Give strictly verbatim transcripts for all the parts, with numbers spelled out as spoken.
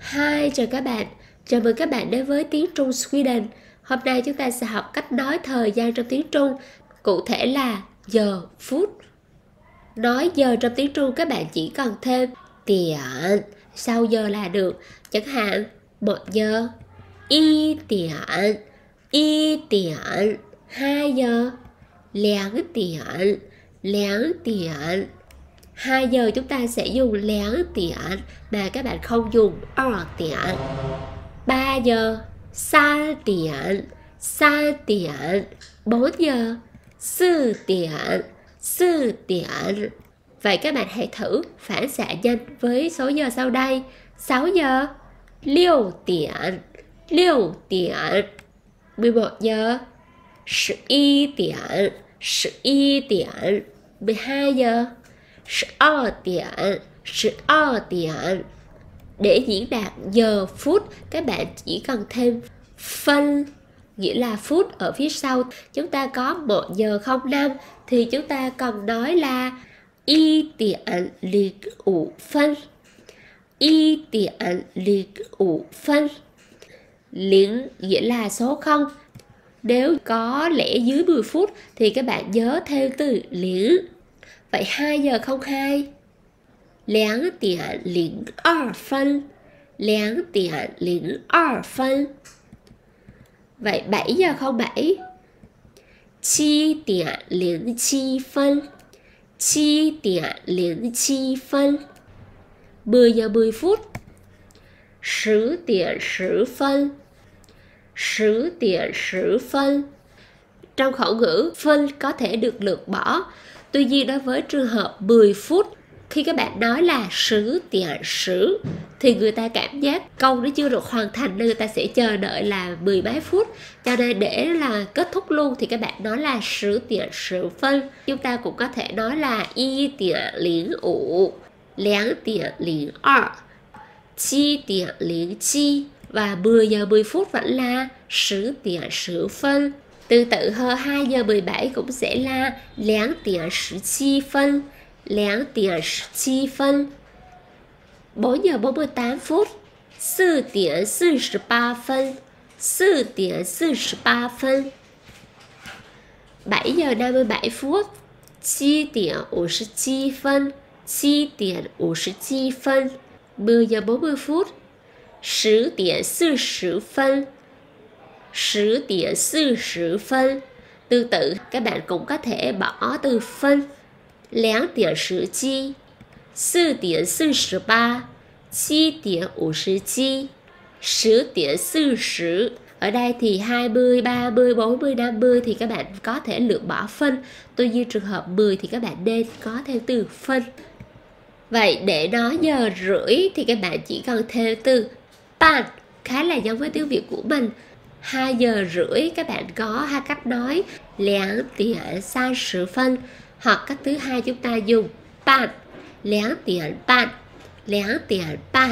Hi, chào các bạn. Chào mừng các bạn đến với Tiếng Trung Sweden. Hôm nay chúng ta sẽ học cách nói thời gian trong tiếng Trung, cụ thể là giờ, phút. Nói giờ trong tiếng Trung các bạn chỉ cần thêm tiện sau giờ là được. Chẳng hạn, một giờ, y tiện, y tiện, hai giờ, lẻng tiện, lẻng tiện. hai giờ chúng ta sẽ dùng lẻng tiện mà các bạn không dùng ở tiện. ba giờ, sa tiện, sa tiện. bốn giờ, sư tiện, sư tiện. Vậy các bạn hãy thử phản xạ nhanh với số giờ sau đây. sáu giờ, liêu tiện, liêu tiện. mười một giờ, mười một tiện, mười một tiện. mười hai giờ, mười hai tiện, mười hai tiện. Để diễn đạt giờ phút, các bạn chỉ cần thêm phân, nghĩa là phút ở phía sau. Chúng ta có một giờ không năm thì chúng ta cần nói là y tiện liệt ủ phân. Y tiện liệt ủ phân. Liễn nghĩa là số không. Nếu có lẽ dưới mười phút thì các bạn nhớ theo từ liễn. Vậy hai giờ không hai,两点零二分, 两点零二分. Vậy bảy giờ không bảy,七点零七分, 七点零七分. mười giờ mười phút, 十点十分, 十点十分. Trong khẩu ngữ, phân có thể được lược bỏ. Tuy nhiên đối với trường hợp mười phút, khi các bạn nói là十点十thì người ta cảm giác câu nó chưa được hoàn thành nên người ta sẽ chờ đợi là mười mấy phút. Cho nên để là kết thúc luôn thì các bạn nói là十点十分. Chúng ta cũng có thể nói là一点零五, 两点零二, 七点零七. Và mười giờ mười phút vẫn là十点十分. Tương tự hơn hai giờ mười bảy cũng sẽ là 两点十七分, 两点十七分. bốn giờ bốn mươi tám phút, 四点四十八分, 四点四十八分. bảy giờ năm mươi bảy phút, 七点五十七分, 七点五十七分. mười giờ bốn mươi phút, 十点四十分, 十点四十分. Tương tự, các bạn cũng có thể bỏ từ phân. 两点十七, 四点四十八, 七点五十七, 十点四十. Ở đây thì hai mươi, ba mươi, bốn mươi, năm mươi thì các bạn có thể lược bỏ phân. Tuy nhiên trường hợp mười thì các bạn nên có theo từ phân. Vậy để nói giờ rưỡi thì các bạn chỉ cần theo từ ban, khá là giống với tiếng Việt của mình. hai giờ rưỡi các bạn có hai cách nói, 两点三十分. Hoặc cách thứ hai chúng ta dùng ban, 两点半, 两点半.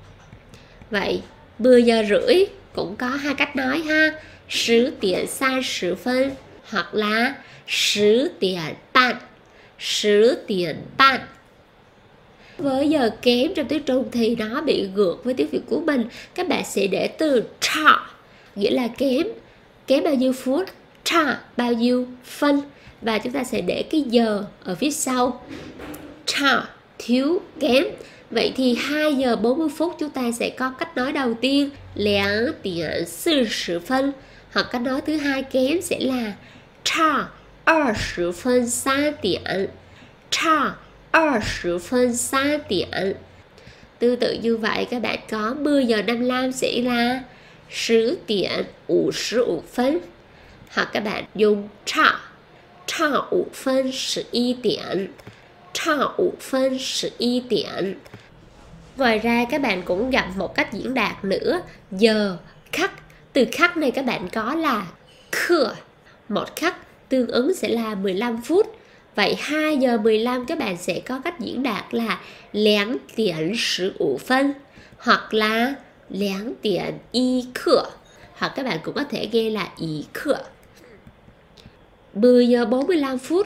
Vậy mười giờ rưỡi cũng có hai cách nói ha, 十点三十分 hoặc là 十点半, 十点半. Với giờ kém trong tiếng Trung thì nó bị ngược với tiếng Việt của mình. Các bạn sẽ để từ cha, nghĩa là kém. Kém bao nhiêu phút, cha bao nhiêu phân. Và chúng ta sẽ để cái giờ ở phía sau. Cha, thiếu, kém. Vậy thì hai giờ bốn mươi phút chúng ta sẽ có cách nói đầu tiên, 两点四十分. Hoặc cách nói thứ hai kém sẽ là cha, 二十分三点, cha, 二十分三点. Tương tự như vậy các bạn có mười giờ năm mươi lăm sẽ là 十点五十五分. Hoặc các bạn dùng cha, 差五分十一点, 差五分十一点. Ngoài ra các bạn cũng gặp một cách diễn đạt nữa, giờ, khắc. Từ khắc này các bạn có là khờ. Một khắc tương ứng sẽ là mười lăm phút. Vậy hai giờ mười lăm các bạn sẽ có cách diễn đạt là 两点十五分 hoặc là 两点一刻. Hoặc các bạn cũng có thể nghe là 一刻. mười giờ bốn mươi lăm phút,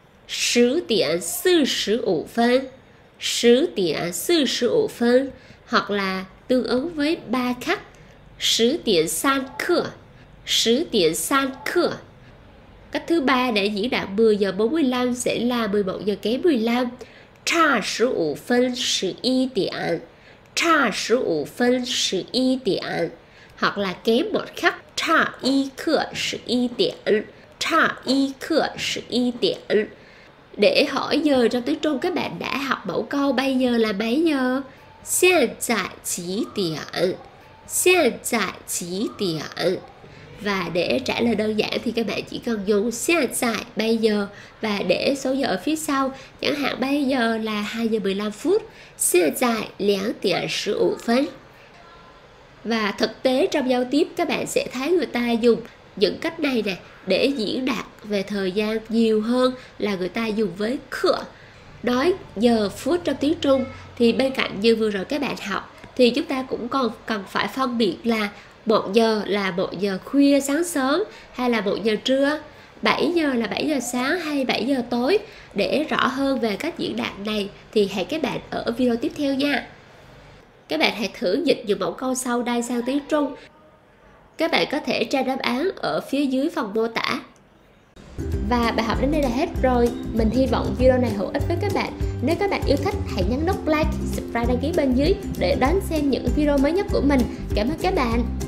十点四十五分, 十点四十五分. hoặc là tương ứng với ba khắc.十点三刻, 十点三刻. Cách thứ ba để diễn đạt mười giờ bốn mươi lăm sẽ là mười một giờ kém mười lăm. 差十五分十一点, 差十五分十一点. Hoặc là kém một khắc. 差一刻十一点, 差一刻十一点. Để hỏi giờ trong tiếng Trung, các bạn đã học mẫu câu bây giờ là mấy giờ? 现在几点? 现在几点? Và để trả lời đơn giản thì các bạn chỉ cần dùng 现在 bây giờ, và để số giờ ở phía sau, chẳng hạn bây giờ là hai giờ mười lăm phút, 现在两点十五分. Và thực tế trong giao tiếp các bạn sẽ thấy người ta dùng những cách này nè để diễn đạt về thời gian nhiều hơn là người ta dùng với khựa. Nói giờ phút trong tiếng Trung thì bên cạnh như vừa rồi các bạn học thì chúng ta cũng còn cần phải phân biệt là một giờ là một giờ khuya sáng sớm hay là một giờ trưa, bảy giờ là bảy giờ sáng hay bảy giờ tối. Để rõ hơn về cách diễn đạt này thì hẹn các bạn ở video tiếp theo nha. Các bạn hãy thử dịch những mẫu câu sau đây sang tiếng Trung. Các bạn có thể tra đáp án ở phía dưới phần mô tả. Và bài học đến đây là hết rồi. Mình hy vọng video này hữu ích với các bạn. Nếu các bạn yêu thích, hãy nhấn nút like, subscribe, đăng ký bên dưới để đón xem những video mới nhất của mình. Cảm ơn các bạn.